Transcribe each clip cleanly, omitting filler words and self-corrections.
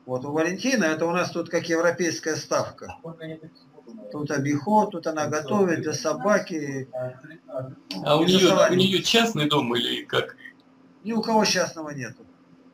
Вот у Валентина это у нас тут как европейская ставка. Тут обиход, тут она готовит для собаки. А у нее частный дом или как? Ни у кого частного нету.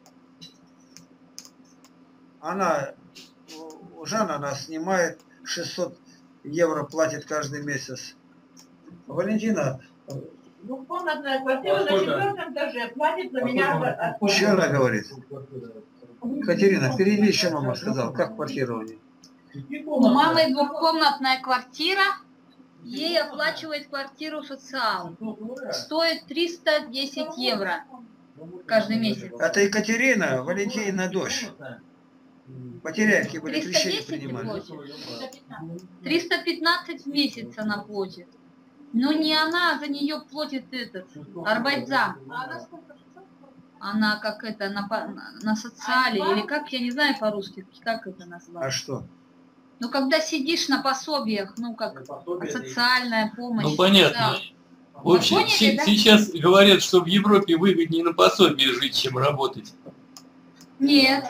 Она, Жанна, она снимает 600 евро, платит каждый месяц. Валентина... Двухкомнатная квартира на 4-м этаже, платит за меня... Что она говорит? Катерина, перейди, что мама сказала, как квартира у нее? У мамы двухкомнатная квартира, ей оплачивает квартиру социал. Стоит 310 евро каждый месяц. Это Екатерина, Валентина дочь. Потеряевки были, крещение принимали. 315 в месяц она платит. Но не она, за нее платит этот, Арбайзам. Она как это, на социале, или как, я не знаю по-русски, как это назвать. А что? Ну, когда сидишь на пособиях, ну, как социальная помощь. Ну, понятно. Да. В общем, поняли, да? Сейчас говорят, что в Европе выгоднее на пособие жить, чем работать. Нет.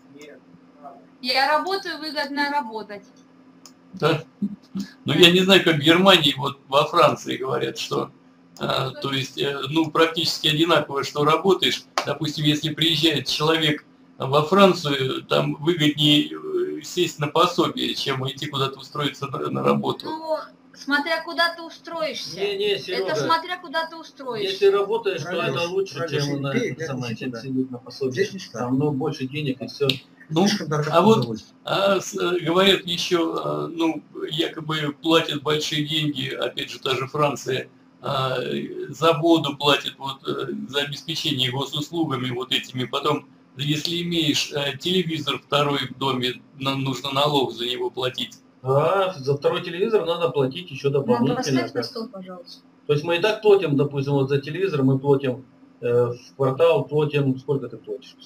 Я работаю, выгодно работать. Да? Ну, я не знаю, как в Германии, вот во Франции говорят, что, то есть, ну, практически одинаково, что работаешь. Допустим, если приезжает человек во Францию, там выгоднее сесть на пособие, чем идти куда-то устроиться на работу. Ну, смотря куда ты устроишься. Серега, это смотря куда ты устроишься. Если работаешь, то это лучше, чем сидеть на пособие. Там больше денег и все. Ну, а вот говорят еще, ну, якобы платят большие деньги, опять же, та же Франция, за воду платят, вот, за обеспечение госуслугами вот этими. Потом, если имеешь телевизор второй в доме, нам нужно налог за него платить. Да, за второй телевизор надо платить еще дополнительно. Поставь на стол, пожалуйста. То есть мы и так платим, допустим, вот за телевизор мы платим в квартал, платим, сколько ты платишь?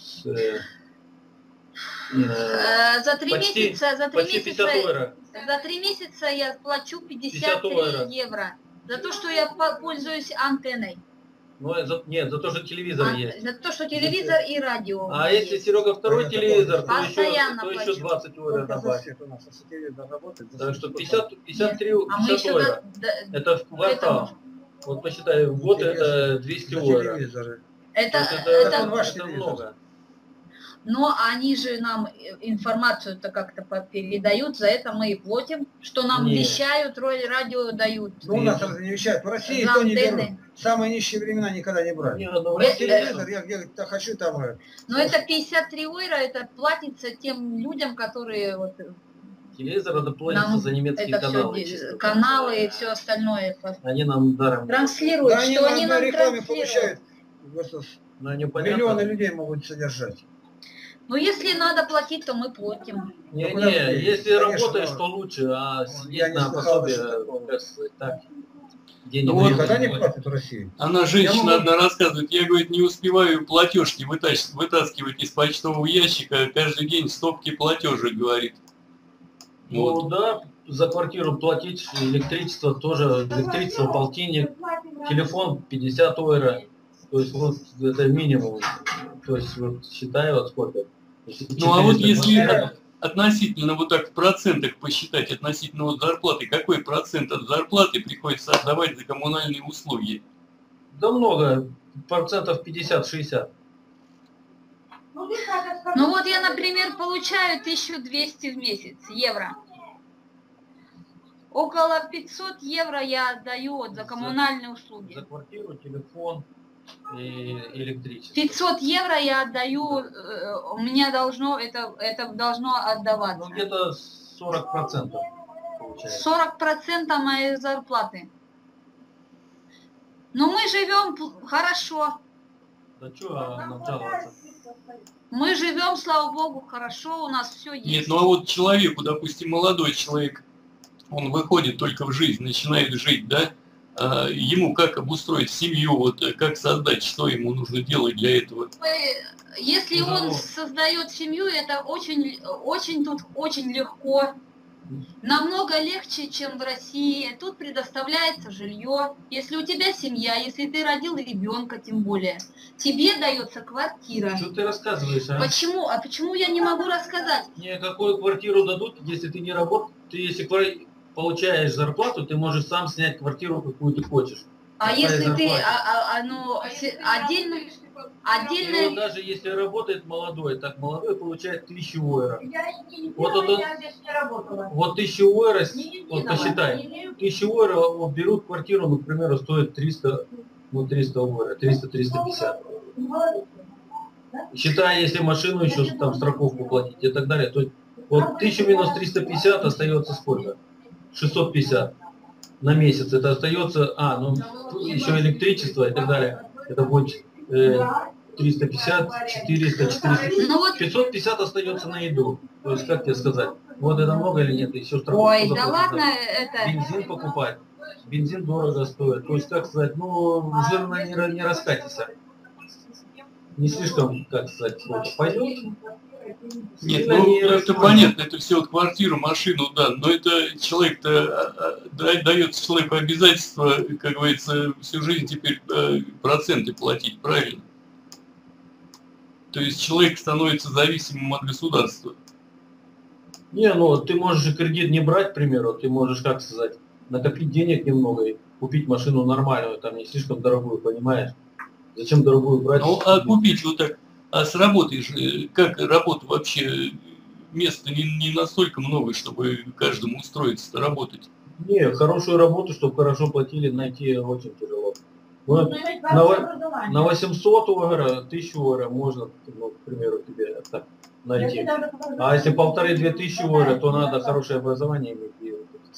За 3 месяца, за 3 месяца я плачу 53 евро. За то, что я пользуюсь антенной. Ну, нет, за то, что телевизор есть. За то, что телевизор и радио. А если, Серега, второй телевизор, то еще 20 евро добавить. Так что 53 евро. Это в квартал. Вот посчитай, в год это 200 евро. Это много. Но они же нам информацию-то как-то передают, за это мы и платим, что нам вещают, радио дают. Ну, у нас разве не вещают? В России то не берут. Самые нищие времена никогда не брали. Телевизор, я где-то хочу там... Но это 53 евро, это платится тем людям, которые... Вот, телевизор это платится за немецкие каналы. Каналы и все остальное. Они нам даром транслируют, да, что они нам рекламе получают. Миллионы людей могут содержать. Ну, если надо платить, то мы платим. Не, если работаешь, то лучше, а сидеть на пособие, так, денег вот никогда не платят в России. Она, женщина одна рассказывает, я, говорит, не успеваю платежки вытаскивать из почтового ящика, каждый день стопки платежек, говорит. Ну вот. Да, за квартиру платить, электричество тоже, электричество полтинник, телефон 50 евро, то есть вот это минимум, то есть вот считаю вот сколько. Ну а вот если относительно вот так в процентах посчитать, относительно вот зарплаты, какой процент от зарплаты приходится отдавать за коммунальные услуги? Да много, процентов 50-60. Ну вот я, например, получаю 1200 в месяц, евро. Около 500 евро я отдаю вот за коммунальные услуги. За квартиру, телефон и электричество. 500 евро я отдаю, у меня должно, это должно отдаваться. Ну где-то 40% получается. 40% моей зарплаты. Но мы живем хорошо. Да что нам жаловаться? Мы живем, слава богу, хорошо, у нас все есть. Нет, ну а вот человеку, допустим, молодой человек, он выходит только в жизнь, начинает жить, да? Ему как обустроить семью, вот как создать, что ему нужно делать для этого? Если он создает семью, это очень тут очень легко. Намного легче, чем в России. Тут предоставляется жилье. Если у тебя семья, если ты родил ребенка, тем более, тебе дается квартира. Что ты рассказываешь, а? Почему? А почему я не могу рассказать? Не, какую квартиру дадут, если ты не работаешь, ты если получаешь зарплату, ты можешь сам снять квартиру, какую ты хочешь. А если ты, отдельно... И вот даже если работает молодой, так молодой получает 1000 евро. Вот 1000 евро, вот посчитай, 1000 евро вот берут квартиру, ну, к примеру, стоит 300, ну 300 евро, 300-350. Считай, если машину еще там страховку платить и так далее, то вот 1000 минус 350 остается сколько? 650 на месяц. Это остается, ну еще электричество и так далее. Это будет 350, 400, 400, 550 остается на еду. То есть, как тебе сказать, вот это много или нет? Еще страховку. Ой, да ладно, это... Бензин покупать. Бензин дорого стоит. То есть, как сказать, ну, жирно не раскатится. Не слишком, как сказать, пойдет. Нет, ну это понятно, это все вот квартиру, машину, да, но это человек-то дается человеку обязательство, как говорится, всю жизнь теперь проценты платить, правильно? То есть человек становится зависимым от государства. Не, ну ты можешь и кредит не брать, к примеру, ты можешь, как сказать, накопить денег немного и купить машину нормальную, там не слишком дорогую, понимаешь? Зачем дорогую брать? Ну, а купить вот так, а с работой же, как работа вообще, места не настолько много, чтобы каждому устроиться работать. Не, хорошую работу, чтобы хорошо платили, найти очень тяжело. Ну, на 800 евро, 1000 евро можно, ну, к примеру, тебе так найти. А если 1500-2000 евро, то надо хорошее образование иметь. И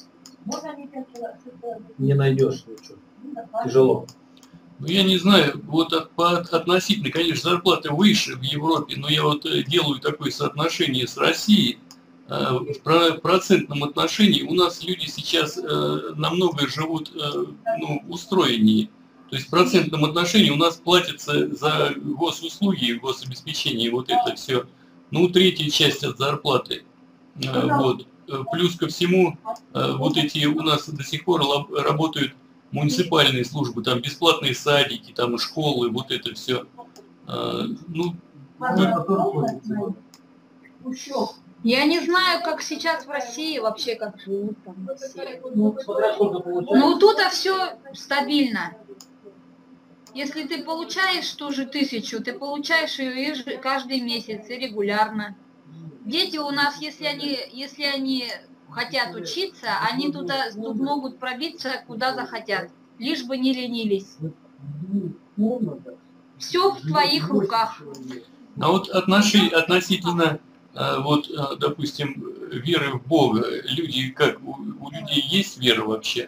не найдешь ничего. Тяжело. Ну, я не знаю, вот относительно, конечно, зарплаты выше в Европе, но я вот делаю такое соотношение с Россией. В процентном отношении у нас люди сейчас намного живут устроеннее. То есть в процентном отношении у нас платится за госуслуги, гособеспечение, вот это все, ну, третья часть от зарплаты. Вот. Плюс ко всему, вот эти у нас до сих пор работают муниципальные службы, там бесплатные садики, там школы, вот это все. Ну, я не знаю, как сейчас в России вообще, как живут там в России. Ну, тут все стабильно. Если ты получаешь ту же 1000, ты получаешь ее каждый месяц и регулярно. Дети у нас, если они хотят учиться, они тут могут пробиться куда захотят, лишь бы не ленились. Все в твоих руках. А вот относительно, вот, допустим, веры в Бога, люди как, у людей есть вера вообще?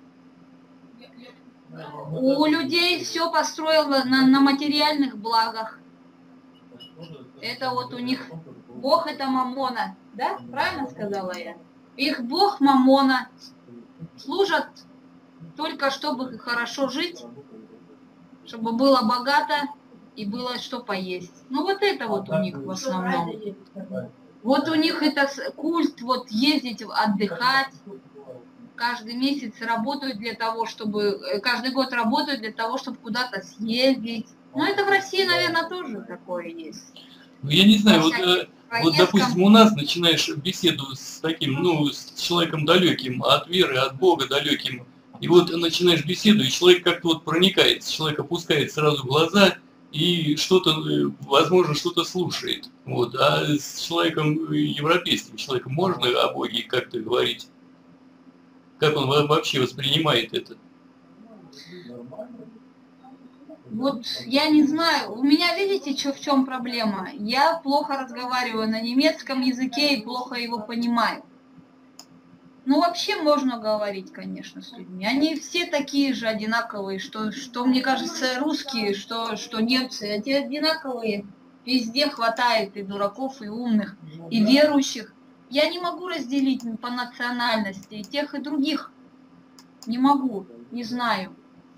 У людей все построено на материальных благах. Это вот у них Бог это Мамона, да? Правильно сказала я? Их Бог Мамона. Служат только чтобы хорошо жить, чтобы было богато и было что поесть. Ну вот это вот у них в основном. Вот у них это культ, вот ездить, отдыхать. Каждый месяц работают для того, чтобы... Каждый год работают для того, чтобы куда-то съездить. Ну это в России, наверное, тоже такое есть. Ну я не знаю, вот допустим, у нас начинаешь беседу с таким, ну, с человеком далеким от веры, от Бога далеким, и вот начинаешь беседу, и человек как-то вот проникается, человек опускает сразу глаза и что-то, возможно, что-то слушает. Вот. А с человеком, европейским человеком, можно о Боге как-то говорить? Как он вообще воспринимает это? Вот я не знаю, у меня, видите, в чем проблема? Я плохо разговариваю на немецком языке и плохо его понимаю. Ну, вообще можно говорить, конечно, с людьми. Они все такие же одинаковые, что мне кажется, русские, что немцы, эти одинаковые. Везде хватает и дураков, и умных, и верующих. Я не могу разделить по национальности и тех, и других. Не могу, не знаю.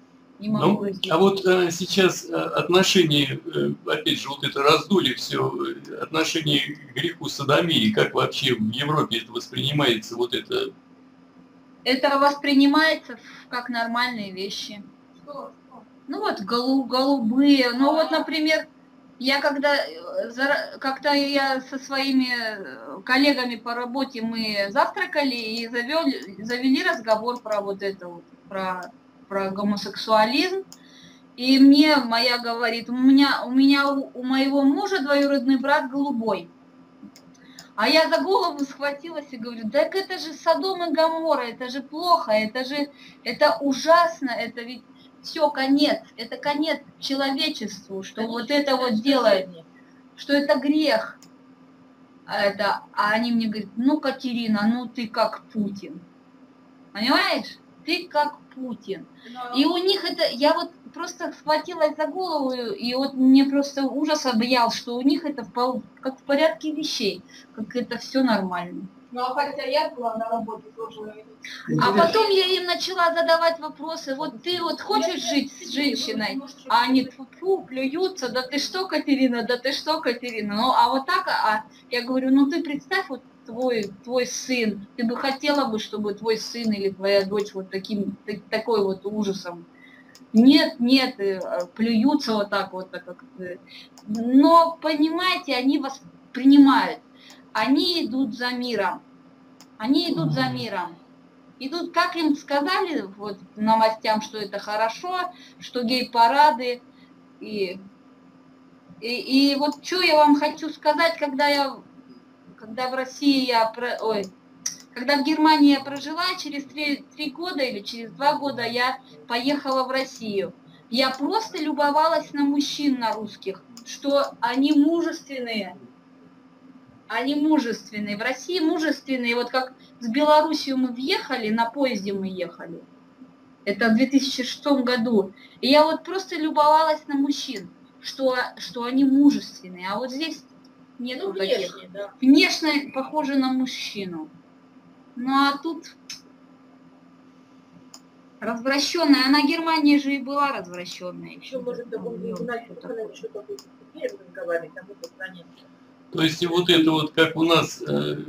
не могу разделить. А вот сейчас отношения, опять же, вот это раздули все, отношения к греху содомии, как вообще в Европе это воспринимается, вот это? Это воспринимается как нормальные вещи. Ну вот голубые, ну вот, например, я когда я со своими коллегами по работе мы завтракали и завели разговор про вот это вот, про гомосексуализм, и мне моя говорит, у моего мужа двоюродный брат голубой. А я за голову схватилась и говорю, так это же Содом и Гоморра, это же плохо, это ужасно, это ведь все, конец, это конец человечеству, что вот это вот делает, что это грех. А они мне говорят, ну, Катерина, ну ты как Путин. Понимаешь? Ты как Путин. И у них это, я вот просто схватилась за голову, и вот мне просто ужас объял, что у них это как в порядке вещей, как это все нормально. Ну, а хотя я была на работе тоже. А потом я им начала задавать вопросы, вот ты вот хочешь жить с женщиной, а они фу, плюются, да ты что, Катерина, да ты что, Катерина, ну, а вот так, я говорю, ну ты представь, вот твой сын, ты бы хотела бы, чтобы твой сын или твоя дочь вот такой вот ужасом. Нет, плюются вот так вот. Но, понимаете, они вас принимают. Они идут за миром. Идут, как им сказали вот, новостям, что это хорошо, что гей-парады. И вот что я вам хочу сказать, когда в России когда в Германии я прожила, через 3 года или через 2 года я поехала в Россию. Я просто любовалась на мужчин, на русских, что они мужественные. Они мужественные. В России мужественные. Вот как с Белоруссией мы въехали, на поезде мы ехали. Это в 2006 году. И я вот просто любовалась на мужчин, что они мужественные. А вот здесь нету таких. Да. Внешне похожи на мужчину. Ну а тут развращенная. Она Германия же и была развращенная. Еще может То есть вот это вот как у нас,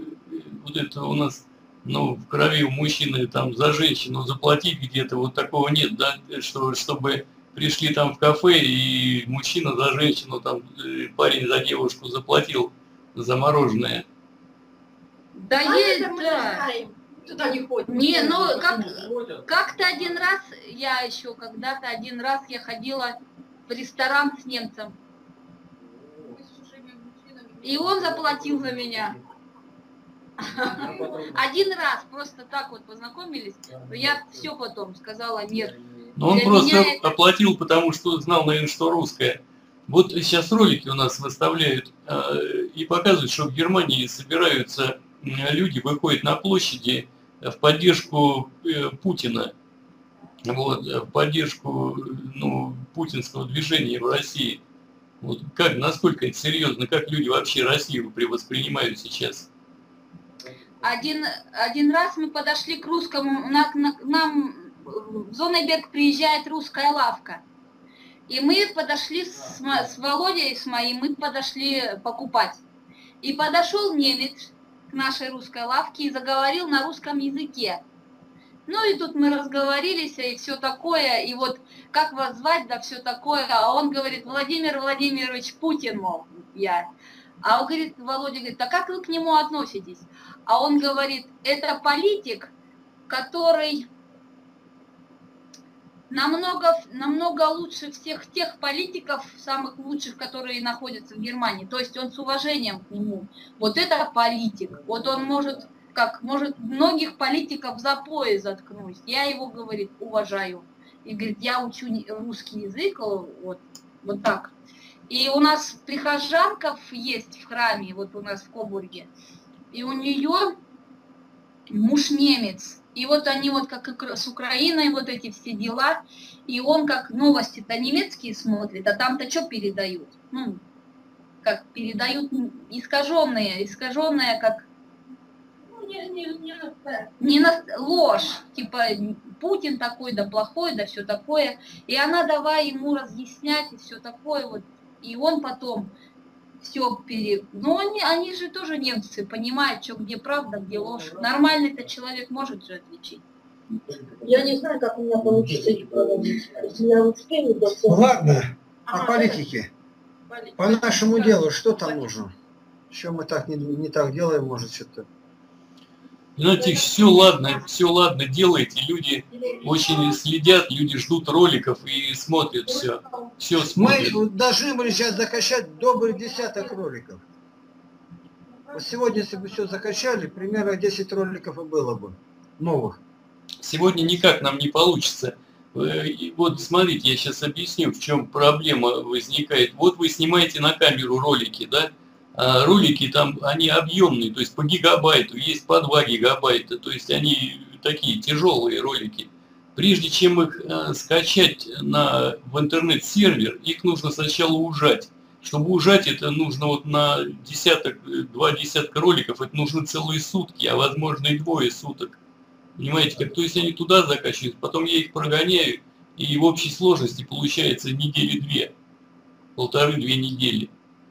ну, в крови у мужчины там за женщину заплатить где-то, вот такого нет, да, чтобы пришли там в кафе и мужчина за женщину, там парень за девушку заплатил за мороженое. Да есть, да. Туда не ходят. Не, ну как-то один раз, один раз я ходила в ресторан с немцем. И он заплатил за меня. Один раз, просто так вот познакомились, я все потом сказала нет. Но он просто оплатил, потому что знал, наверное, что русская. Вот сейчас ролики у нас выставляют и показывают, что в Германии собираются люди, выходят на площади в поддержку Путина, вот, в поддержку путинского движения в России. Вот как, насколько это серьезно, как люди вообще Россию воспринимают сейчас? Один раз мы подошли к русскому, к нам в Зоннеберг приезжает русская лавка. И мы подошли с Володей, с моим, мы подошли покупать. И подошел немец к нашей русской лавке и заговорил на русском языке. Ну и тут мы разговорились, и все такое, и вот как вас звать, да все такое. А он говорит, Владимир Владимирович Путин, мол, я. А он говорит, Володя говорит, а как вы к нему относитесь? А он говорит, это политик, который намного лучше всех тех политиков, самых лучших, которые находятся в Германии. То есть он с уважением к нему. Вот это политик. Вот он может многих политиков за пояс заткнуть. Я его, говорит, уважаю. И говорит, я учу русский язык, вот так. И у нас прихожанка есть в храме, вот у нас в Кобурге. И у нее муж немец. И вот они вот как с Украиной вот эти все дела. И он как новости-то немецкие смотрит, а там-то что передают? Ну, как передают искаженные, как... ложь, типа Путин такой, да плохой, да все такое. И она давай ему разъяснять и все такое вот. И он потом все Но они же тоже немцы, понимают, что где правда, где ложь. Нормальный-то человек может же отличить. Я не знаю, как у меня получится их проводить. Если я успею, то... Ладно, о политике. По нашему делу, что там нужно? Что мы так не так делаем, может, что-то? Знаете, все ладно делаете, люди очень следят, люди ждут роликов и смотрят все смотрят. Мы должны были сейчас закачать добрый десяток роликов. Вот сегодня, если бы все закачали, примерно 10 роликов и было бы новых. Сегодня никак нам не получится. Вот смотрите, я сейчас объясню, в чем проблема возникает. Вот вы снимаете на камеру ролики, да? А ролики там, они объемные, то есть по гигабайту, есть по 2 гигабайта, то есть они такие тяжелые ролики. Прежде чем их скачать в интернет-сервер, их нужно сначала ужать. Чтобы ужать, это нужно вот на 2 десятка роликов, это нужно целые сутки, а возможно и 2 суток. Понимаете, как? То есть они туда закачивают, потом я их прогоняю, и в общей сложности получается недели 2, 1,5-2 недели.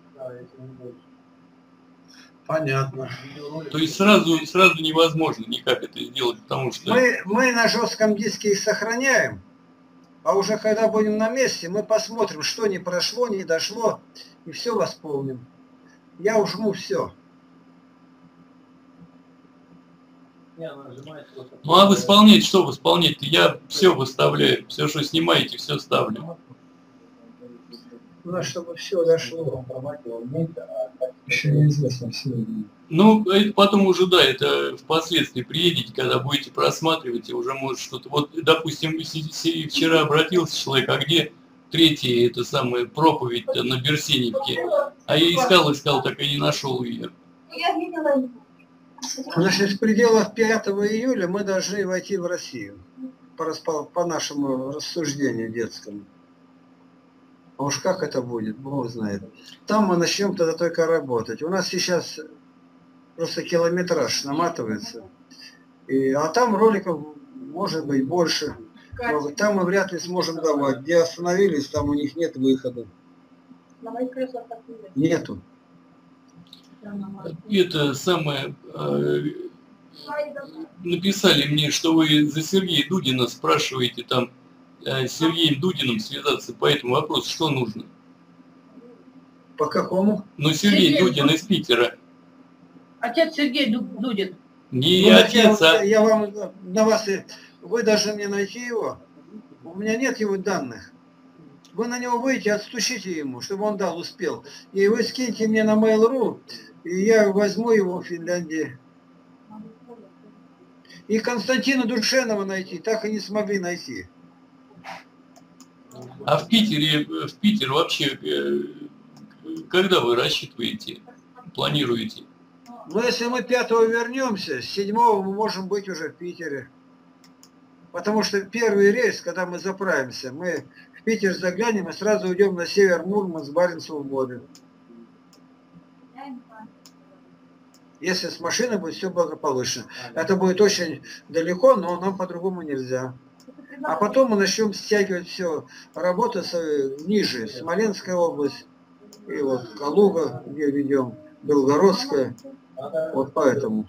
Понятно. То есть сразу невозможно никак это сделать, потому что... Мы на жестком диске их сохраняем, а уже когда будем на месте, мы посмотрим, что не прошло, не дошло, и все восполним. Я ужму все. Ну а восполнять что восполнять-то? Я все выставляю, все, что снимаете, все ставлю. Ну, чтобы все дошло. Еще неизвестно все. Ну, это потом уже, да, это впоследствии приедете, когда будете просматривать, и уже может что-то... Вот, допустим, вчера обратился человек, а где третья, это самая проповедь на Берсеневке? А я искал, так и не нашел ее. Значит, в пределах 5 июля мы должны войти в Россию, по нашему рассуждению детскому. А уж как это будет, Бог знает. Там мы начнем тогда только работать. У нас сейчас просто километраж наматывается. А там роликов может быть больше. Там мы вряд ли сможем давать. Где остановились, там у них нет выхода. Нету. Это самое... написали мне, что вы за Сергея Дудина спрашиваете там, с Сергеем Дудиным связаться по этому вопросу, что нужно? По какому? Ну, Сергей Дудин из Питера. Отец Сергей Дудин. Не отец, а... Я вам на вас... Вы должны мне найти его. У меня нет его данных. Вы на него выйдете, отстучите ему, чтобы он дал, успел. И вы скиньте мне на Mail.ru, и я возьму его в Финляндии. И Константина Душенова найти, так и не смогли найти. А в Питер вообще, когда вы рассчитываете, планируете? Ну, если мы 5-го вернемся, с 7-го мы можем быть уже в Питере. Потому что первый рейс, когда мы заправимся, мы в Питер заглянем и сразу уйдем на север Мурманск, Баренцево море. Если с машиной будет все благополучно. Это будет очень далеко, но нам по-другому нельзя. А потом мы начнем стягивать все, работу ниже, Смоленская область, и вот Калуга, где ведем, Белгородская, вот поэтому.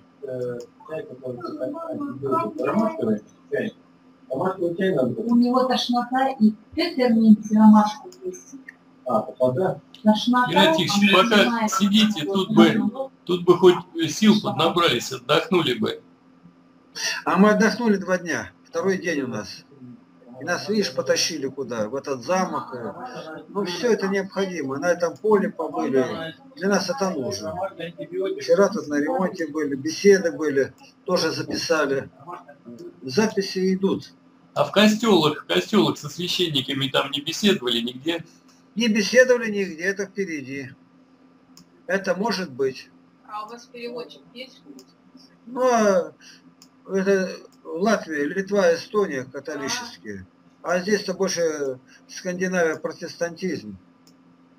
У него тошнота и пепперминт и ромашку есть. Игнатьевич, пока сидите, тут бы хоть сил поднабрались, отдохнули бы. А мы отдохнули 2 дня, 2-й день у нас. И нас, видишь, потащили куда? В этот замок. Ну, все это необходимо. На этом поле побыли. Для нас это нужно. Вчера тут на ремонте были, беседы были, тоже записали. Записи идут. А в костелах со священниками там не беседовали нигде? Не беседовали нигде, это впереди. Это может быть. А у вас переводчик есть? Ну, это Латвия, Литва, Эстония католические. А здесь-то больше Скандинавия, протестантизм.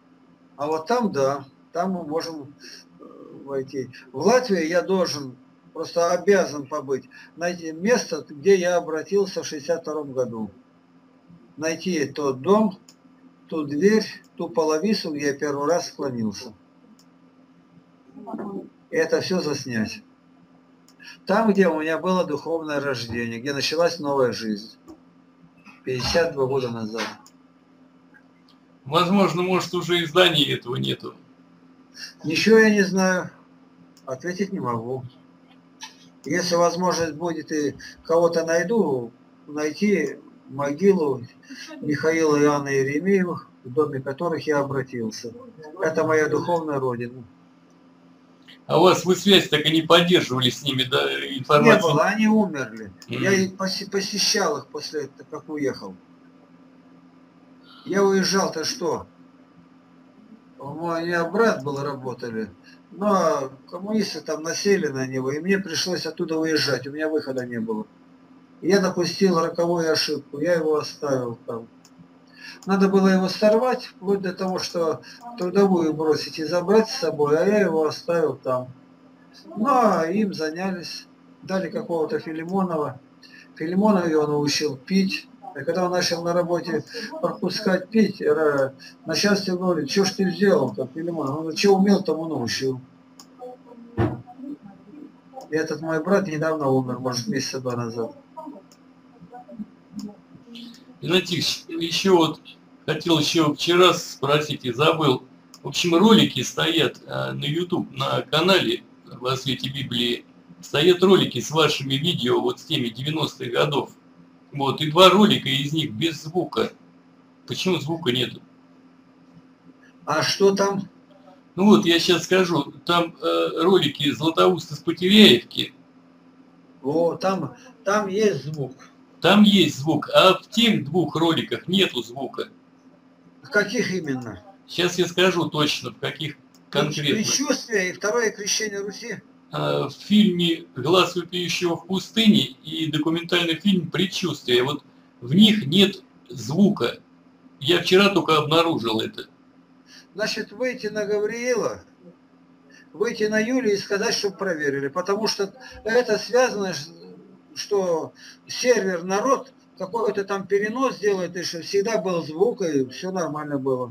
А вот там, да, там мы можем войти. В Латвии я должен просто обязан побыть. Найти место, где я обратился в 62 году. Найти тот дом, ту дверь, ту половицу, где я первый раз склонился. И это все заснять. Там, где у меня было духовное рождение, где началась новая жизнь. 52 года назад. Возможно, может, уже изданий этого нету. Ничего я не знаю. Ответить не могу. Если возможность будет и кого-то найду, найти могилу Михаила и Анны Еремеевых, в доме которых я обратился. Это моя духовная родина. А у вас вы связь так и не поддерживали с ними, да, информацию? Не было, они умерли. Я их посещал их после того, как уехал. Я уезжал-то что? У меня брат был, работали. Но коммунисты там насели на него, и мне пришлось оттуда уезжать. У меня выхода не было. Я допустил роковую ошибку, я его оставил там. Надо было его сорвать, вплоть до того, что трудовую бросить и забрать с собой, а я его оставил там. Ну, а им занялись, дали какого-то Филимонова. Филимонова его научил пить. И когда он начал на работе пропускать пить, начальство говорит, что ж ты сделал там, Филимонов? Он говорит, что умел, тому научил. И этот мой брат недавно умер, может, месяца 2 назад. Игнатьевич, еще вот хотел еще вчера спросить и забыл. В общем, ролики стоят на YouTube, на канале «Во свете Библии». Стоят ролики с вашими видео, вот с теми 90-х годов. Вот, и 2 ролика из них без звука. Почему звука нету? А что там? Ну вот, я сейчас скажу. Там ролики Златоуста с Потеряевки. О, там есть звук. Там есть звук, а в тех 2 роликах нету звука. Каких именно? Сейчас я скажу точно, в каких конкретно. Предчувствие и второе крещение Руси. В фильме «Глаз вопиющего в пустыне» и документальный фильм «Предчувствие». Вот в них нет звука. Я вчера только обнаружил это. Значит, выйти на Гавриила, выйти на Юлию и сказать, чтобы проверили. Потому что это связано, что сервер народ какой-то там перенос делает, и что всегда был звук, и все нормально было.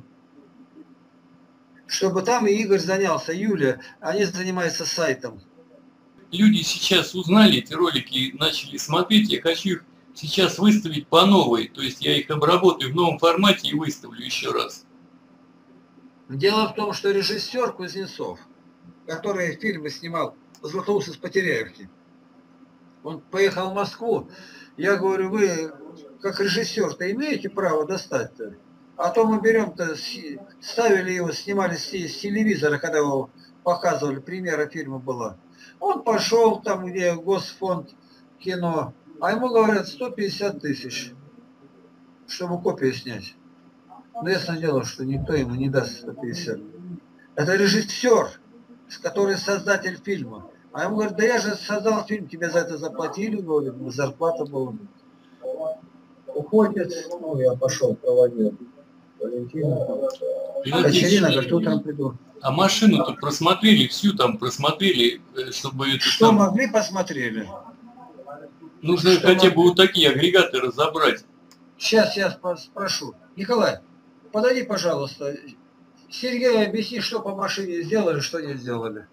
Чтобы там и Игорь занялся, Юлия, они занимаются сайтом. Люди сейчас узнали эти ролики и начали смотреть. Я хочу их сейчас выставить по новой. То есть я их обработаю в новом формате и выставлю еще раз. Дело в том, что режиссер Кузнецов, который фильмы снимал «Златоуст из Потеряевки», он поехал в Москву. Я говорю, вы как режиссер-то имеете право достать-то? А то мы берем-то, ставили его, снимали с телевизора, когда его показывали, премьера фильма была. Он пошел там, где Госфонд кино, а ему говорят 150 тысяч, чтобы копию снять. Но ясно дело, что никто ему не даст 150. Это режиссер, который создатель фильма. А ему говорят, да я же создал фильм, тебе за это заплатили, говорит, зарплата была. Уходит, ну я пошел, проводил. Валентина, Катерина, говорит, утром приду. А машину-то просмотрели, всю там просмотрели, чтобы это... Что там... могли, посмотрели. Нужно что хотя бы вот такие агрегаты разобрать. Сейчас я спрошу. Николай, подойди, пожалуйста. Сергей, объясни, что по машине сделали, что не сделали.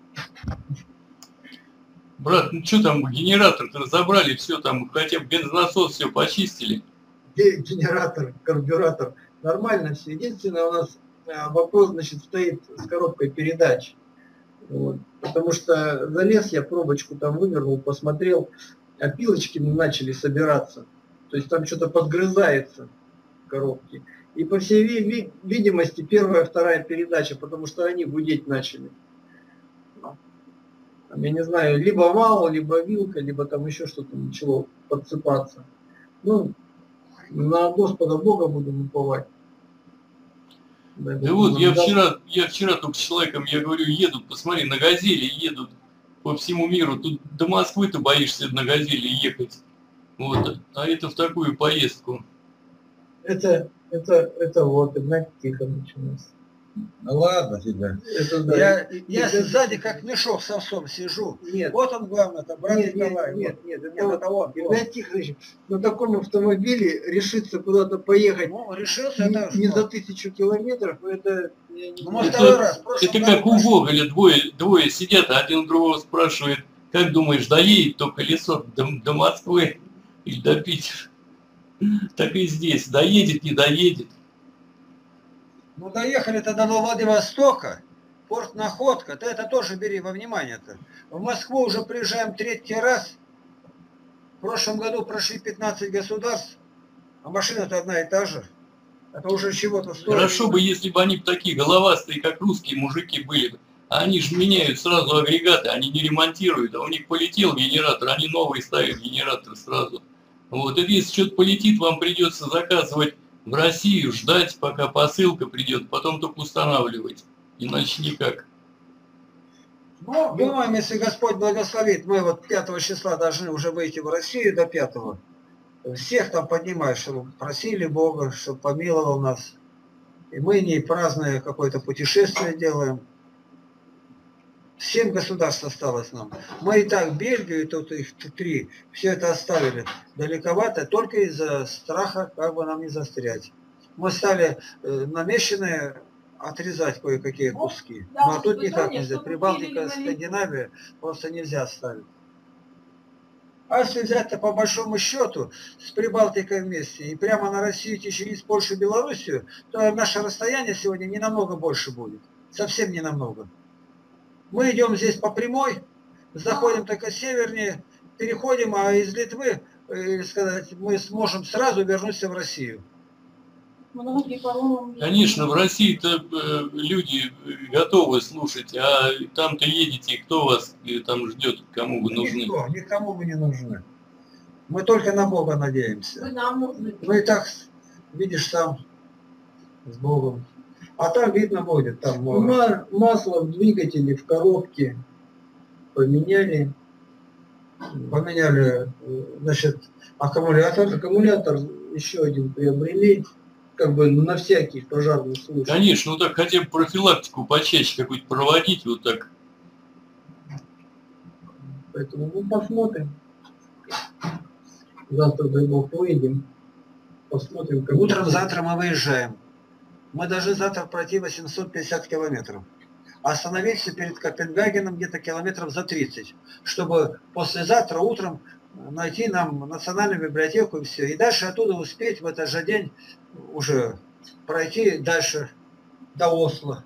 Брат, ну что там, генератор-то разобрали, все там, хотя бы бензонасос все почистили. Генератор, карбюратор, нормально все. Единственное, у нас вопрос, значит, стоит с коробкой передач. Вот. Потому что залез, я пробочку там вывернул, посмотрел, опилочки начали собираться. То есть там что-то подгрызается в коробке. И по всей видимости, 1-я, 2-я передача, потому что они гудеть начали. Я не знаю, либо вал, либо вилка, либо там еще что-то начало подсыпаться. Ну, на Господа Бога будем уповать. Да вот, я вчера только с человеком, я говорю, едут, посмотри, на «Газели» едут по всему миру. Тут до Москвы ты боишься на «Газели» ехать. Вот, а это в такую поездку. Это вот, Игнатий, тихо началось. Ну ладно тебе. Это да. Я сзади как мешок с овсом сижу. Нет. Вот он главное, это брат Николай. Нет, это он. Игнат Тихонович, на таком автомобиле решиться куда-то поехать Ну, решился, это не за 1000 километров, это... Ну, может, второй раз. Это как у Гоголя, двое сидят, а один другого спрашивает, как думаешь, доедет то колесо до Москвы или до Питера? Так и здесь, доедет, не доедет. Ну, доехали-то до Владивостока, порт Находка, ты это тоже бери во внимание-то. В Москву уже приезжаем 3-й раз. В прошлом году прошли 15 государств, а машина-то одна и та же. Это уже чего-то стоит. Хорошо бы, если бы они такие головастые, как русские мужики были. А они же меняют сразу агрегаты, они не ремонтируют. А у них полетел генератор, они новый ставят генератор сразу. Вот, и если что-то полетит, вам придется заказывать в Россию, ждать, пока посылка придет, потом только устанавливать. Иначе никак. Ну, думаем, если Господь благословит, мы вот 5 числа должны уже выйти в Россию до 5-го. Всех там поднимать, чтобы просили Бога, чтобы помиловал нас. И мы не праздное какое-то путешествие делаем. 7 государств осталось нам. Мы и так Бельгию, и тут их 3, все это оставили далековато, только из-за страха, как бы нам не застрять. Мы стали намеченные отрезать кое-какие куски. Ну, а тут никак нельзя. Прибалтика, Скандинавия просто нельзя оставить. А если взять-то по большому счету с Прибалтикой вместе и прямо на Россию через Польшу и Белоруссию, то наше расстояние сегодня не намного больше будет. Совсем не намного. Мы идем здесь по прямой, заходим только севернее, переходим, а из Литвы, сказать, мы сможем сразу вернуться в Россию. Конечно, в России-то люди готовы слушать, а там-то едете, кто вас там ждет, кому вы нужны? Никто, никому мы не нужны. Мы только на Бога надеемся. Вы нам нужны. Ну и так, видишь, сам с Богом. А там видно будет. Там масло в двигателе, в коробке поменяли. Поменяли, значит, аккумулятор. Аккумулятор еще один приобрели. Как бы на всякий пожарный случай. Конечно, ну так хотя бы профилактику почаще какую-то проводить, вот так. Поэтому мы посмотрим. Завтра, дай Бог, выйдем. Посмотрим, как... Утром завтра мы выезжаем. Мы должны завтра пройти 850 километров. Остановиться перед Копенгагеном где-то километров за 30, чтобы послезавтра утром найти нам национальную библиотеку и все. И дальше оттуда успеть в этот же день уже пройти дальше до Осло,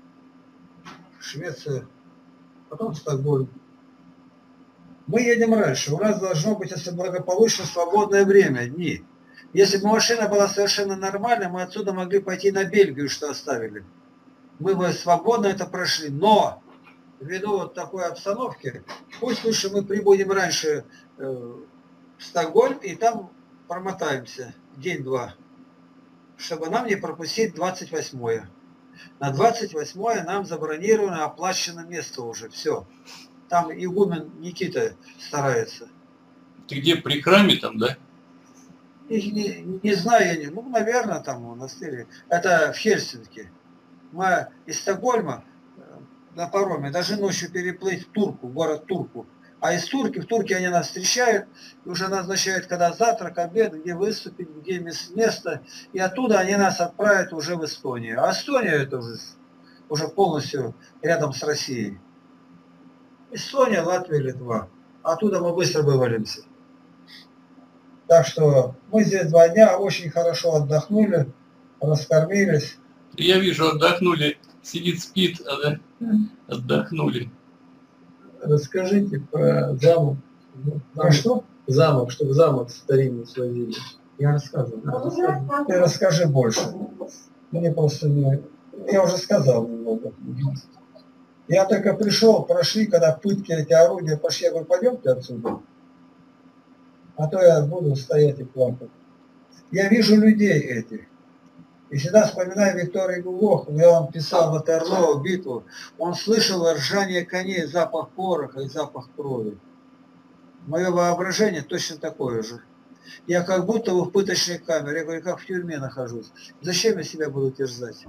Швеция, потом Стокгольм. Мы едем раньше. У нас должно быть, если благополучно, свободное время, дни. Если бы машина была совершенно нормальной, мы отсюда могли пойти на Бельгию, что оставили. Мы бы свободно это прошли. Но ввиду вот такой обстановки, пусть лучше мы прибудем раньше в Стокгольм и там промотаемся день-два, чтобы нам не пропустить 28-е. На 28-е нам забронировано, оплачено место уже, все. Там игумен Никита старается. Ты где, при храме там, да? Не знаю, я ну, наверное, там в монастыре. Это в Хельсинки. Мы из Стокгольма на пароме должны ночью переплыть в Турку, город Турку. А из Турки, в Турке они нас встречают, и уже назначают, когда завтрак, обед, где выступить, где место. И оттуда они нас отправят уже в Эстонию. А Эстония это уже полностью рядом с Россией. Эстония, Латвия, Литва. Оттуда мы быстро вывалимся. Так что мы здесь 2 дня очень хорошо отдохнули, раскормились. Я вижу, отдохнули, сидит, спит, а да? Отдохнули. Расскажите про замок. Про что? Замок, чтобы замок старинный свозили. Я рассказывал. Ты расскажи больше. Мне просто не... Я уже сказал немного. Я только пришел, прошли, когда пытки эти орудия пошли, я говорю, пойдемте отсюда. А то я буду стоять и плакать. Я вижу людей этих. И всегда вспоминаю Виктора Гугох, я вам писал Ватерлоо, битву, он слышал ржание коней, запах пороха и запах крови. Мое воображение точно такое же. Я как будто в пыточной камере, я говорю, как в тюрьме нахожусь. Зачем я себя буду терзать?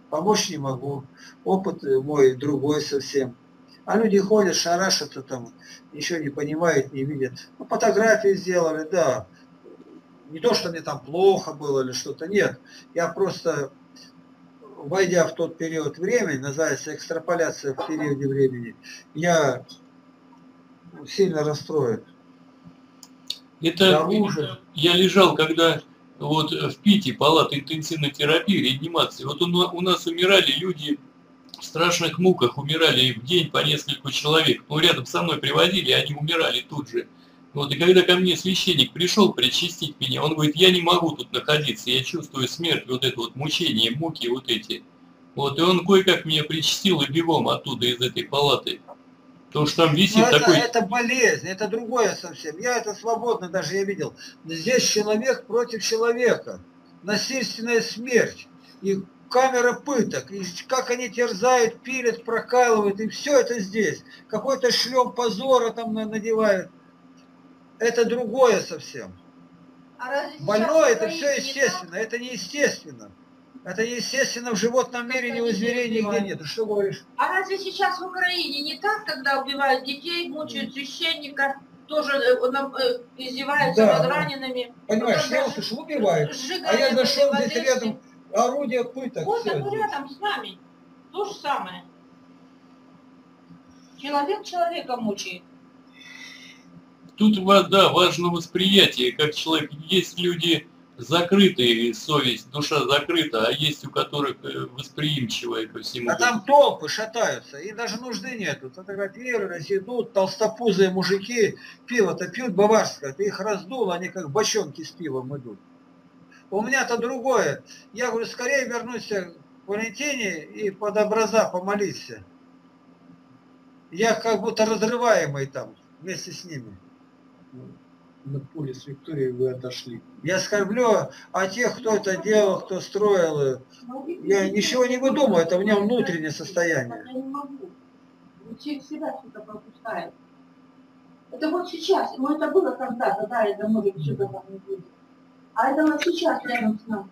помочь не могу. Опыт мой другой совсем. А люди ходят, шарашатся там, ничего не понимают, не видят. Ну, фотографии сделали, да. Не то, что мне там плохо было или что-то, нет. Я просто, войдя в тот период времени, называется экстраполяция в периоде времени, я сильно расстроен. Это я лежал, когда вот в ПИТе, палата интенсивной терапии, реанимации, вот у нас умирали люди в страшных муках, умирали в день по несколько человек. Ну, рядом со мной приводили, они умирали тут же. Вот, и когда ко мне священник пришел причастить меня, он говорит, я не могу тут находиться, я чувствую смерть, вот это вот мучение, муки вот эти. Вот, и он кое-как меня причастил и бегом оттуда, из этой палаты. Потому что там висит такой... Это болезнь, это другое совсем. Я это свободно даже я видел. Здесь человек против человека. Насильственная смерть. И камера пыток. И как они терзают, пилят, прокалывают. И все это здесь. Какой-то шлем позора там надевают. Это другое совсем. Больное это все естественно. Это неестественно. Это естественно в животном мире, ни у зверей нигде нет. Что говоришь? А разве сейчас в Украине не так, когда убивают детей, мучают священника, тоже издеваются над ранеными? Понимаешь, я услышал, убивают. А я зашел здесь рядом, орудие пыток. Вот это рядом с нами. То же самое. Человек человека мучает. Тут, да, важно восприятие, как человек. Есть люди закрытые, совесть, душа закрыта, а есть у которых восприимчивая ко всему. А там толпы шатаются, и даже нужды нету. Фотографировались, идут толстопузые мужики, пиво-то пьют баварское, ты их раздул, они как бочонки с пивом идут. У меня-то другое. Я говорю, скорее вернусь к Валентине и под образа помолиться. Я как будто разрываемый там вместе с ними. На поле с Викторией вы отошли. Я скорблю о тех, кто это делал, кто строил. Я ничего не выдумываю, это у меня внутреннее состояние. Я не могу. Через себя что-то пропускает. Это вот сейчас. Ну это было когда-то, да, это может что-то там не будет. А это вот сейчас рядом с нами.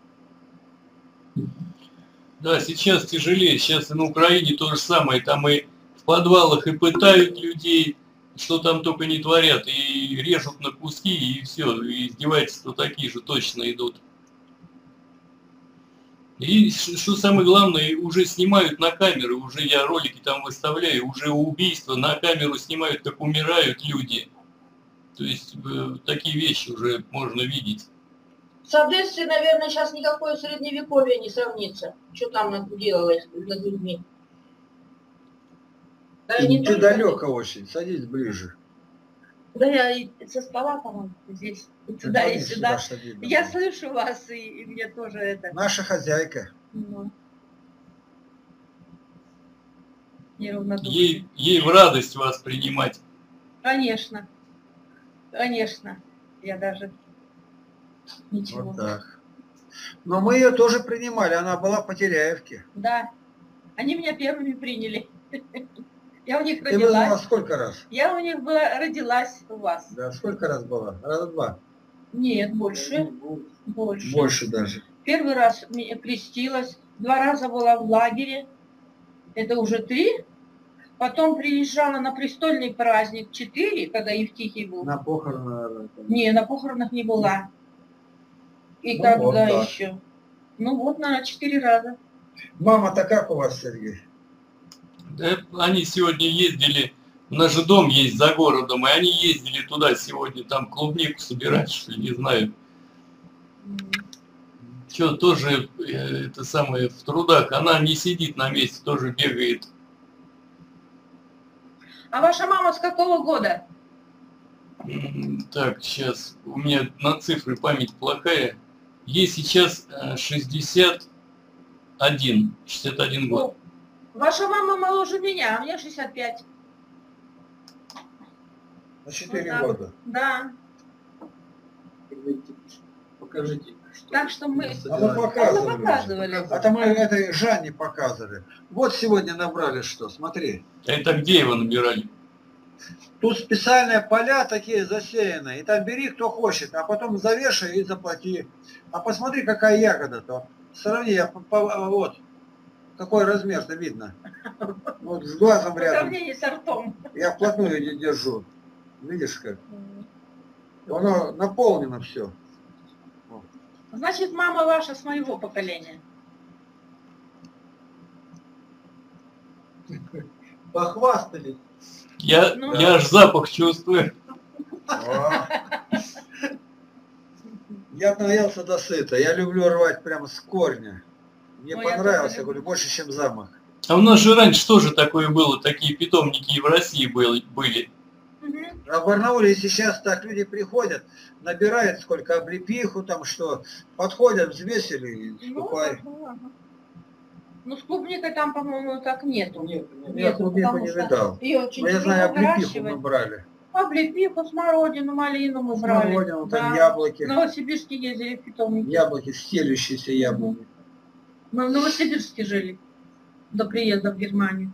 Да, сейчас тяжелее. Сейчас и на Украине то же самое. Там и в подвалах и пытают людей, что там только не творят, и режут на куски, и все, и издевательства такие же точно идут. И что самое главное, уже снимают на камеру, уже я ролики там выставляю, уже убийства на камеру снимают, как умирают люди. То есть такие вещи уже можно видеть. В Одессе, наверное, сейчас никакое средневековье не сравнится. Что там делалось над людьми? Да, ты далеко очень, садись ближе. Да я и со стола там здесь, и туда, и сюда. Я слышу вас, и мне тоже это... Наша хозяйка. Ну. Ей в радость вас принимать. Конечно. Конечно. Я даже... Ничего. Вот так. Но мы ее тоже принимали, она была по Теряевке. Да. Они меня первыми приняли. Я у них родилась. Ты была сколько раз? Я у них была, родилась у вас. Да, сколько раз была? Раза два? Нет, больше. Больше. Больше даже. Первый раз крестилась, 2 раза была в лагере. Это уже 3. Потом приезжала на престольный праздник 4, когда Евтихий был. На похоронах? Не, на похоронах не была. И ну когда вот еще? Ну вот, наверное, 4 раза. Мама-то как у вас, Сергей? Да, они сегодня ездили, у нас же дом есть за городом, и они ездили туда сегодня, там клубнику собирать, что ли, не знаю. Что, тоже это самое в трудах, она не сидит на месте, тоже бегает. А ваша мама с какого года? Так, сейчас, у меня на цифры память плохая. Ей сейчас 61 год. Ваша мама моложе меня, а мне 65. На 4 года? Да. Покажите. Так что мы... А мы показывали. Это мы этой Жанне показывали. Вот сегодня набрали что, смотри. Это где его набирали? Тут специальные поля такие засеянные. И там бери кто хочет, а потом завешай и заплати. А посмотри, какая ягода-то. Сравни, вот. Какой размер-то видно? Вот с глазом В рядом. сравнении с ртом. Я вплотную не держу. Видишь как? Оно наполнено все. Значит, мама ваша с моего поколения. Похвастались. Я аж запах чувствую. Я наелся до сыта. Я люблю рвать прямо с корня. Мне Ну, я понравился, тоже говорю, больше, чем замок. А у нас же раньше тоже такое было, такие питомники и в России были. А в Барнауле сейчас так люди приходят, набирают сколько облепиху, там что, подходят, взвесили и ступай. Ну, с клубникой там, по-моему, так нету. Я клубнику не видал. Ее очень Но я знаю, облепиху мы выращивать. брали. Облепиху, смородину, малину мы брали. Смородину, там Да. яблоки. В Новосибирске ездили в питомники. Яблоки, стелющиеся яблоки. Мы в Новосибирске жили до приезда в Германию.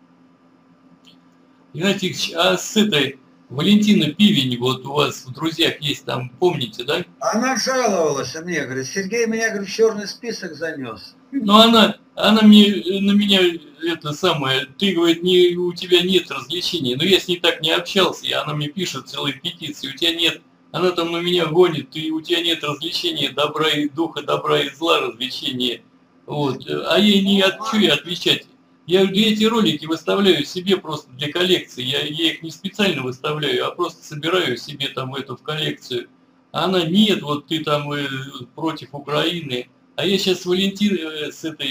Игнатий Игоревич, а с этой Валентина Пивень, вот у вас в друзьях есть там, помните, да? Она жаловалась мне, говорит, Сергей меня, говорит, в черный список занес. Но она мне, на меня это самое, ты, говорит, у тебя нет развлечений. Но я с ней так не общался, и она мне пишет целые петиции, у тебя нет, она там на меня гонит, у тебя нет развлечения, добра и духа, добра и зла развлечения. Вот. А ей не что ей отвечать? Я эти ролики выставляю себе просто для коллекции. Я их не специально выставляю, а просто собираю себе там эту в коллекцию. А она, нет, вот ты там против Украины. А я сейчас с Валентиной,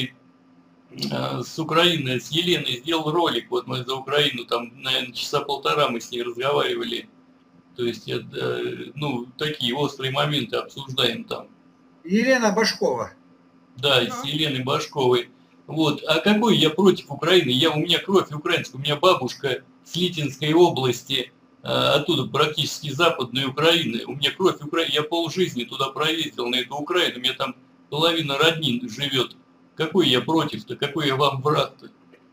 с Украины, с Еленой сделал ролик. Вот мы за Украину, там, наверное, часа полтора мы с ней разговаривали. То есть, ну, такие острые моменты обсуждаем там. Елена Башкова. Да, с Еленой Башковой. Вот. А какой я против Украины? У меня кровь украинская, у меня бабушка с Литинской области, оттуда практически западной Украины. У меня кровь Украины, я полжизни туда проездил, на эту Украину, у меня там половина родни живет. Какой я против-то, какой я вам враг-то?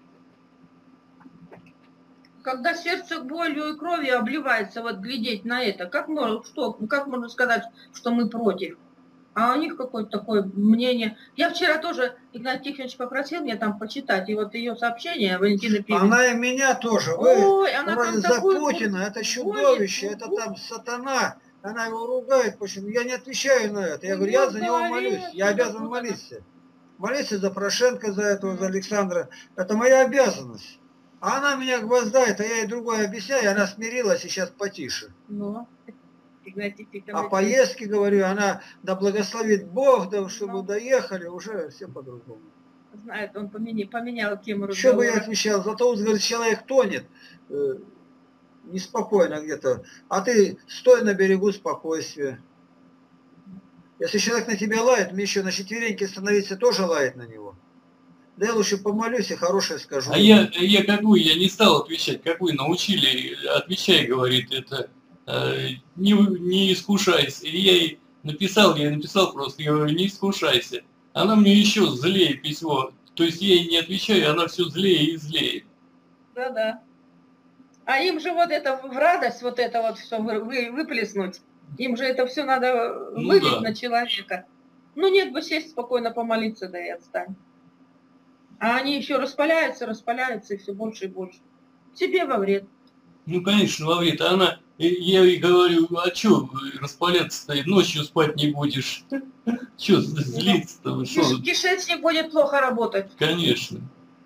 Когда сердце болью и кровью обливается, вот глядеть на это, как можно сказать, что мы против? А у них какое-то такое мнение. Я вчера тоже, Игнатий Тихонович попросил мне там почитать, и вот ее сообщение Валентины Пивень. Она и меня тоже. Ой, она вроде там за Путина, это чудовище, это там сатана. Она его ругает, почему? Я не отвечаю на это. Я говорю, я за него молюсь, я обязан молиться. Молиться за Порошенко, за этого, за Александра. Это моя обязанность. А она меня гвоздает, а я ей другое объясняю, и она смирилась и сейчас потише. Ну. А поездки, говорю, она, да благословит Бог, да чтобы доехали, уже все по-другому. Знает, он поменял тему разговора. Что бы я отвечал, зато, говорит, человек тонет, неспокойно где-то, а ты стой на берегу спокойствия. Если человек на тебя лает, мне еще на четвереньки становиться тоже лает на него. Да я лучше помолюсь и хорошее скажу. А я какую, я не стал отвечать, какую научили, отвечай, говорит, это... Не искушайся. И я ей написал просто, я говорю, не искушайся. Она мне еще злее письмо. То есть я ей не отвечаю, она все злее и злее. Да. А им же вот это в радость, вот это вот все выплеснуть. Им же это все надо вылить на человека. Ну нет бы сесть спокойно помолиться, да и отстань. А они еще распаляются и все больше и больше. Себе во вред. Ну, конечно, во вред. А она, я ей говорю, а что распаляться-то, ночью спать не будешь? Что злиться-то? Кишечник будет плохо работать. Конечно.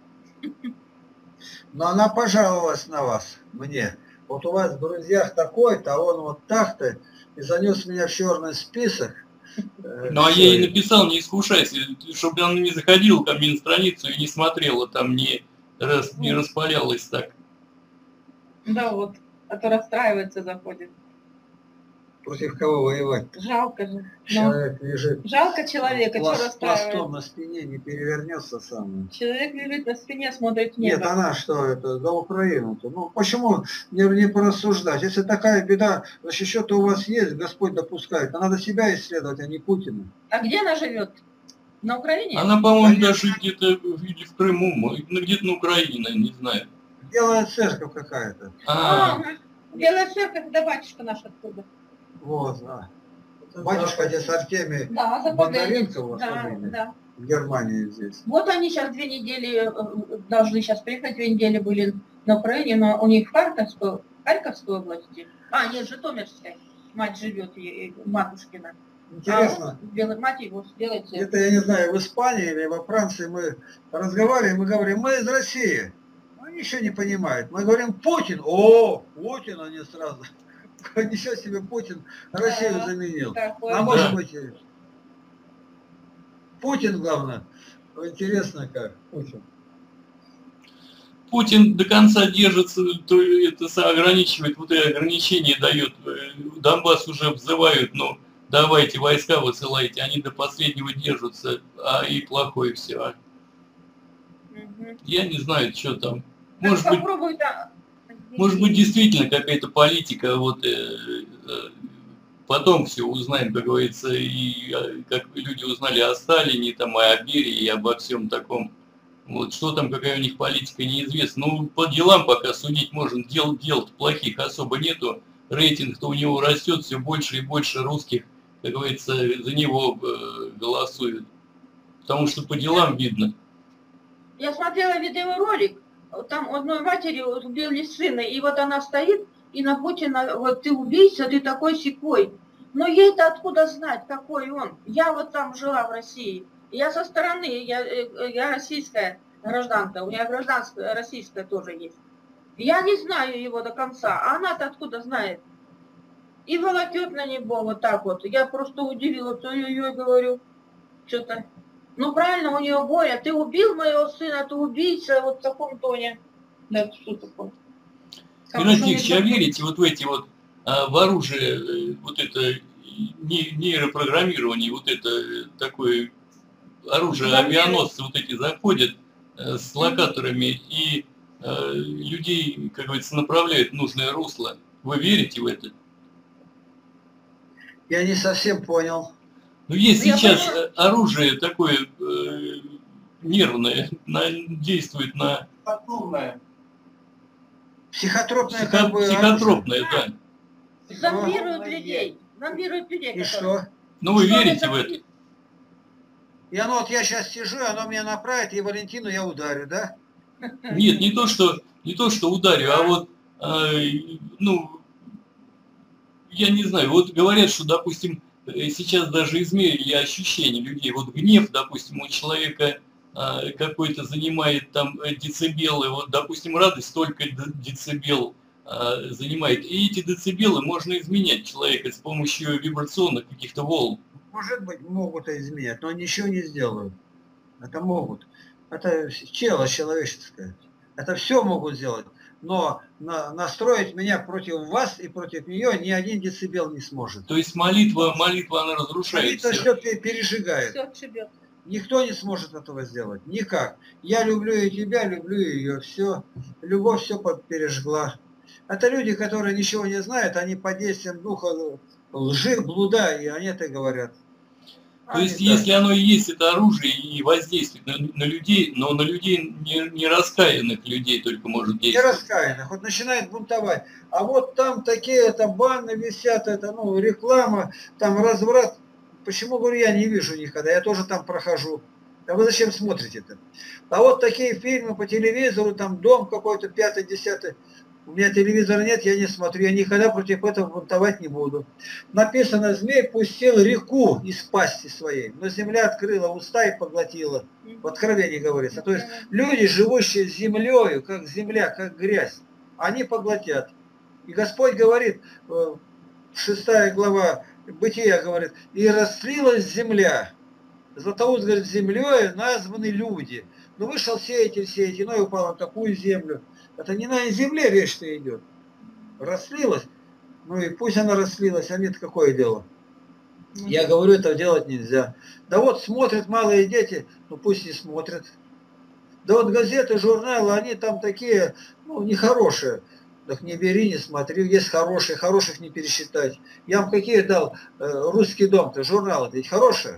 Но она пожаловалась на вас, мне. Вот у вас в друзьях такой-то, а он вот так-то, и занес меня в черный список. Ну, а я ей написал, не искушайся, чтобы она не заходила ко мне на страницу и не смотрела, там не распалялась так. Да вот, а то расстраивается, заходит. Против кого воевать? Жалко же. Человек лежит. Жалко человека, что расстраивается. Пластом на спине не перевернется сам. Человек лежит на спине, смотрит в небо. Нет, она что это, за Украину-то? Ну, почему не порассуждать? Если такая беда, значит, что-то у вас есть, Господь допускает. А надо себя исследовать, а не Путина. А где она живет? На Украине? Она, по-моему, даже где-то или в Крыму, где-то на Украине, не знаю. Белая церковь какая-то. Белая церковь, да батюшка наш оттуда. Вот, да. Батюшка отец Артемий Да, Бондаренко у вас да. в Германии здесь. Вот они сейчас 2 недели, должны сейчас приехать, 2 недели были на Украине, но у них в Харьковской области, нет, Житомирской, мать живет, матушкина. Интересно. Мать его сделайте. Это, я не знаю, в Испании или во Франции мы разговариваем, мы говорим, мы из России. Они еще не понимают. Мы говорим, Путин. О, Путин, они сразу. Ничего себе, Путин Россию заменил. А может быть, Путин, главное. Интересно как. Путин до конца держится, то это ограничивает, вот и ограничения дает. Донбасс уже обзывают, но давайте войска высылайте, они до последнего держатся, и плохое все. Я не знаю, что там. Может быть, действительно какая-то политика, вот потом все узнаем, как говорится, и как люди узнали о Сталине, там, о Берии, и обо всем таком. Вот что там, какая у них политика, неизвестно. Ну, по делам пока судить можно, дел плохих особо нету. Рейтинг-то у него растет, все больше и больше русских, как говорится, за него голосуют. Потому что по делам видно. Я смотрела видеоролик, там у одной матери убили сына, и вот она стоит, и на Путина, вот ты убийца, ты такой-сякой. Но ей-то откуда знать, какой он? Я вот там жила в России. Я со стороны, я российская гражданка, у меня гражданская российская тоже есть. Я не знаю его до конца, а она-то откуда знает? И волокет на него вот так вот. Я просто удивилась, ой-ой-ой, говорю, что-то. Ну правильно, у нее горе, ты убил моего сына, ты убийца, вот в таком тоне. Да, что такое? Иван Николаевич, а верите вот в эти вот в оружие, вот это нейропрограммирование, вот это такое оружие, авианосцы вот эти заходят с локаторами и людей, как говорится, направляют в нужное русло. Вы верите в это? Я не совсем понял. Ну, есть сейчас оружие такое нервное, действует на... Психотропное, психотропное, да. Зомбируют людей. И что? Ну, вы верите в это? Вот я сейчас сижу, оно меня направит, и Валентину я ударю, да? Нет, не то, что ударю, а вот, ну, я не знаю, вот говорят, что, допустим, сейчас даже измерили ощущения людей, вот гнев, допустим, у человека какой-то занимает там децибелы, вот, допустим, радость только децибел занимает, и эти децибелы можно изменять человека с помощью вибрационных каких-то волн. Может быть, могут изменять, но ничего не сделают. Это могут. Это тело человеческое. Это все могут сделать. Но настроить меня против вас и против нее ни один децибел не сможет. То есть молитва она разрушает. Молитва все пережигает. Все отшибет. Никто не сможет этого сделать. Никак. Я люблю и тебя, люблю ее. Все. Любовь все пережгла. Это люди, которые ничего не знают, они под действием духа лжи, блуда, и они это говорят. То есть, если оно и есть, это оружие, и воздействует на людей, но на людей, не раскаянных людей только может действовать. Не раскаянных. Вот начинает бунтовать. А вот там такие это баны висят, это реклама, там разврат. Почему, говорю, я не вижу никогда, я тоже там прохожу. А вы зачем смотрите-то? А вот такие фильмы по телевизору, там дом какой-то, 5-10. У меня телевизора нет, я не смотрю, я никогда против этого бунтовать не буду. Написано, змей пустил реку из пасти своей, но земля открыла уста и поглотила. В Откровении говорится. То есть люди, живущие землею, как земля, как грязь, они поглотят. И Господь говорит, 6 глава Бытия говорит, и растлилась земля. Златоуст говорит, землею названы люди. Но вышел сеятель, иной упал на такую землю. Это не на земле речь-то идет. Расслилась. Ну и пусть она расслилась, а нет, какое дело. Я говорю, этого делать нельзя. Да вот смотрят малые дети, ну пусть и смотрят. Да вот газеты, журналы, они там такие, нехорошие. Так не бери, не смотри, есть хорошие, хороших не пересчитать. Я вам какие дал «Русский дом»-то, журналы-то ведь хорошие.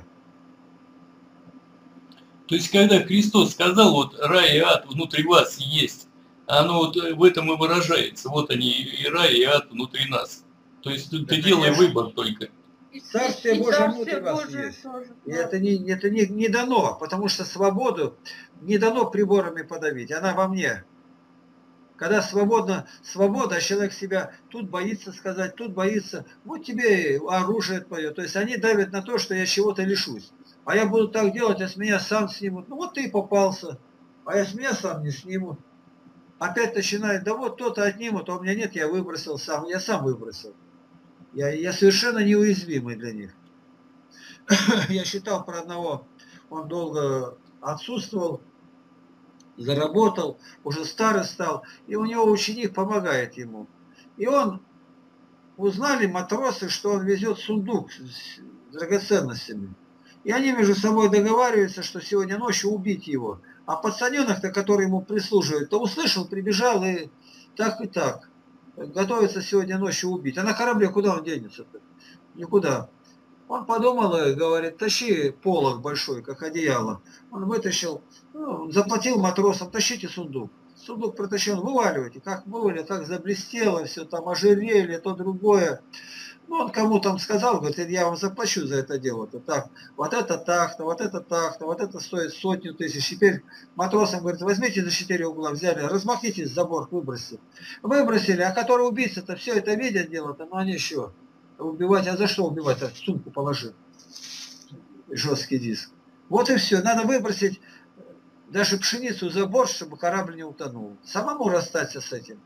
То есть, когда Христос сказал, вот рай и ад внутри вас есть, оно вот в этом и выражается. Вот они, и рай, и ад внутри нас. То есть, ты делай выбор только. Царствие Божие Царствие внутри вас Божие есть. тоже, И да. это не дано, потому что свободу не дано приборами подавить, она во мне. Когда свобода, а человек себя тут боится сказать, тут боится, вот тебе оружие твое. То есть они давят на то, что я чего-то лишусь. А я буду так делать, а с меня сам снимут. Ну вот ты и попался, а я с меня сам не снимут. Опять начинает, да вот кто-то отнимут, а у меня нет, я выбросил сам, я сам выбросил. Я совершенно неуязвимый для них. Я читал про одного, он долго отсутствовал, заработал, уже старый стал, и у него ученик помогает ему. И узнали матросы, что он везет сундук с драгоценностями. И они между собой договариваются, что сегодня ночью убить его. А пацаненок-то, который ему прислуживает, то услышал, прибежал и так. Готовится сегодня ночью убить. А на корабле куда он денется-то? Никуда. Он подумал и говорит, тащи полог большой, как одеяло. Он вытащил, заплатил матросам, тащите сундук. Сундук протащил, вываливайте. Как вывалили, как заблестело все, там ожерелье, то другое. Ну, он кому там сказал, говорит, я вам заплачу за это дело-то. Так, вот это так-то, вот это так-то, вот это стоит 100 000. Теперь матросам, говорит, возьмите за 4 угла, взяли, размахните за борт, выбросили. Выбросили, а которые убийцы-то все это видят дело-то, но они еще убивать, а за что убивать? В сумку положи. Жесткий диск. Вот и все. Надо выбросить даже пшеницу за борт, чтобы корабль не утонул. Самому расстаться с этим.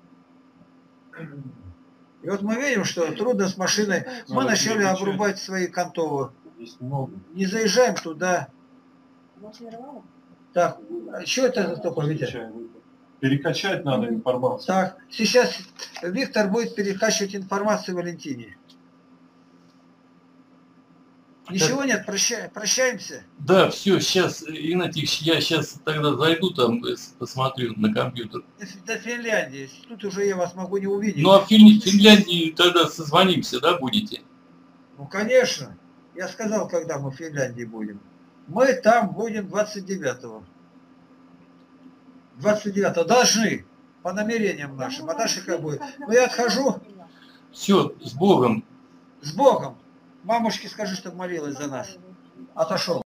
И вот мы видим, что трудно с машиной. Мы начали обрубать свои кантовы. Не заезжаем туда. Так, что это такое, Витя? Перекачать надо информацию. Так, сейчас Виктор будет перекачивать информацию Валентине. Ничего нет, прощаемся? Да, все, сейчас, Игнатьевич, я сейчас тогда зайду там, посмотрю на компьютер. До Финляндии. Тут уже я вас могу не увидеть. Ну а в Финляндии тогда созвонимся, да, будете? Ну, конечно. Я сказал, когда мы в Финляндии будем. Мы там будем 29-го. 29-го. Должны. По намерениям нашим. А дальше как будет? Ну, я отхожу. Все, с Богом. С Богом. Мамушке скажи, чтобы молилась за нас. Отошел.